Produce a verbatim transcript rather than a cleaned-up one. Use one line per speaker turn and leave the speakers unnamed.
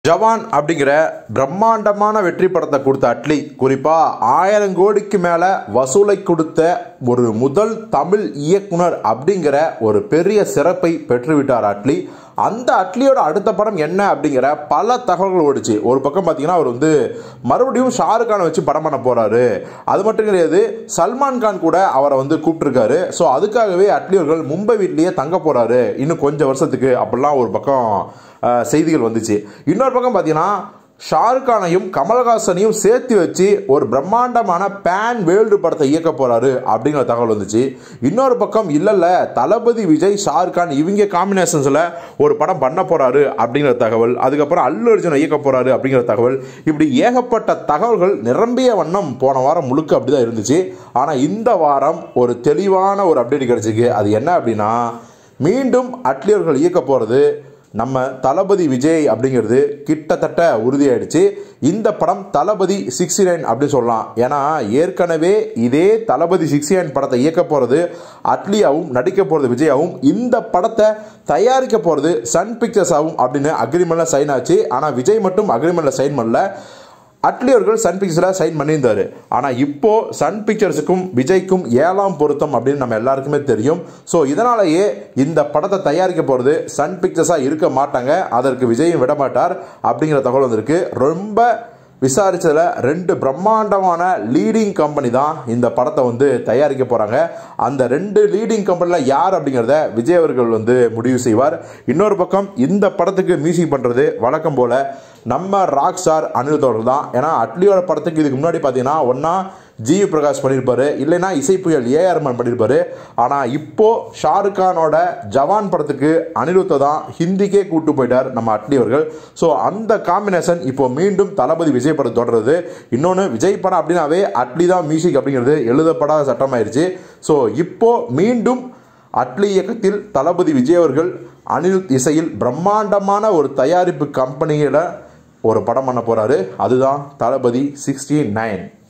ஜவான் அப்படிங்கிற பிரம்மாண்டமான வெற்றி படத்தை கொடுத்த அட்லி, குறிப்பாக ஆயிரம் கோடிக்கு மேலே வசூலை கொடுத்த ஒரு முதல் தமிழ் இயக்குனர் அப்படிங்கிற ஒரு பெரிய சிறப்பை பெற்றுவிட்டார் அட்லி. அந்த அட்லியோட அடுத்த படம் என்ன அப்படிங்கிற பல தகவல்கள் ஓடிச்சு. ஒரு பக்கம் பார்த்தீங்கன்னா அவர் வந்து மறுபடியும் ஷாருக் கானை வச்சு படம் பண்ண போறாரு. அது மட்டும் கிடையாது, சல்மான் கான் கூட அவரை வந்து கூப்பிட்டுருக்காரு. ஸோ அதுக்காகவே அட்லி அவர்கள் மும்பை வீட்லேயே தங்க போறாரு இன்னும் கொஞ்சம் வருஷத்துக்கு அப்படிலாம் ஒரு பக்கம் செய்திகள் வந்துச்சு. இன்னொரு பக்கம் பார்த்தீங்கன்னா ஷாருக் கானையும் கமல்ஹாசனையும் சேர்த்து வச்சு ஒரு பிரம்மாண்டமான பேன் வேர்ல்டு படத்தை இயக்க போறாரு அப்படிங்கிற தகவல் வந்துச்சு. இன்னொரு பக்கம் இல்ல இல்ல தளபதி விஜய் ஷாருக் கான் இவங்க காம்பினேஷன்ஸ்ல ஒரு படம் பண்ண போறாரு அப்படிங்கிற தகவல், அதுக்கப்புறம் அல்லு அர்ஜுனை இயக்க போறாரு அப்படிங்கிற தகவல், இப்படி ஏகப்பட்ட தகவல்கள் நிரம்பிய வண்ணம் போன வாரம் முழுக்க அப்படிதான் இருந்துச்சு. ஆனா இந்த வாரம் ஒரு தெளிவான ஒரு அப்டேட் கிடைச்சிருக்கு. அது என்ன அப்படின்னா, மீண்டும் அட்லி அவர்கள் இயக்க போறது நம்ம தளபதி விஜய் அப்படிங்கிறது கிட்டத்தட்ட உறுதியாயிடுச்சு. இந்த படம் தளபதி சிக்ஸ்டி நைன் அப்படின்னு சொல்லலாம். ஏன்னா ஏற்கனவே இதே தளபதி சிக்ஸ்டி நைன் படத்தை இயக்க போகிறது அட்லியாவும் நடிக்க போகிறது விஜயாவும், இந்த படத்தை தயாரிக்க போகிறது சன் பிக்சர்ஸ் ஆகும் அப்படின்னு அக்ரிமெண்ட்ல சைன் ஆச்சு. ஆனால் விஜய் மட்டும் அக்ரிமெண்ட்ல சைன் பண்ணல, அட்லி அவர்கள் சன் பிக்சர்ஸில் சைன் பண்ணியிருந்தாரு. ஆனால் இப்போ சன் பிக்சர்ஸுக்கும் விஜய்க்கும் ஏழாம் பொருத்தம் அப்படின்னு நம்ம எல்லாருக்குமே தெரியும். ஸோ இதனாலேயே இந்த படத்தை தயாரிக்க போகிறது சன் பிக்சர்ஸாக இருக்க மாட்டாங்க, அதற்கு விஜயும் விட மாட்டார் அப்படிங்கிற தகவல் வந்திருக்கு. ரொம்ப விசாரிச்சதில் ரெண்டு பிரம்மாண்டமான லீடிங் கம்பெனி தான் இந்த படத்தை வந்து தயாரிக்க போகிறாங்க. அந்த ரெண்டு லீடிங் கம்பெனியில் யார் அப்படிங்கிறத விஜய் அவர்கள் வந்து முடிவு செய்வார். இன்னொரு பக்கம் இந்த படத்துக்கு மியூசிக் பண்ணுறது வழக்கம் போல் நம்ம ராக் ஸ்டார் அனிருத் அவர்கள் தான். ஏன்னா அட்லியோட படத்துக்கு இதுக்கு முன்னாடி பார்த்தீங்கன்னா ஒன்றா ஜி பிரகாஷ் பண்ணியிருப்பாரு, இல்லைன்னா இசை புயல் ஏஆர் ரஹ்மான் பண்ணியிருப்பாரு. ஆனால் இப்போ ஷாருக் கானோட ஜவான் படத்துக்கு அனிருத்தை தான் ஹிந்திக்கே கூட்டு போயிட்டார் நம்ம அட்லி அவர்கள். ஸோ அந்த காம்பினேஷன் இப்போ மீண்டும் தளபதி விஜய் படம் தொடர்றது. இன்னொன்று, விஜய் படம் அப்படின்னாவே அட்லி தான் மியூசிக் அப்படிங்கிறது எழுதப்படாத சட்டமாயிருச்சு. ஸோ இப்போ மீண்டும் அட்லி இயக்கத்தில் தளபதி விஜய் அவர்கள் அனிருத் இசையில் பிரம்மாண்டமான ஒரு தயாரிப்பு கம்பெனியில் ஒரு படம் பண்ண போறாரு. அதுதான் தளபதி சிக்ஸ்டி நைன்.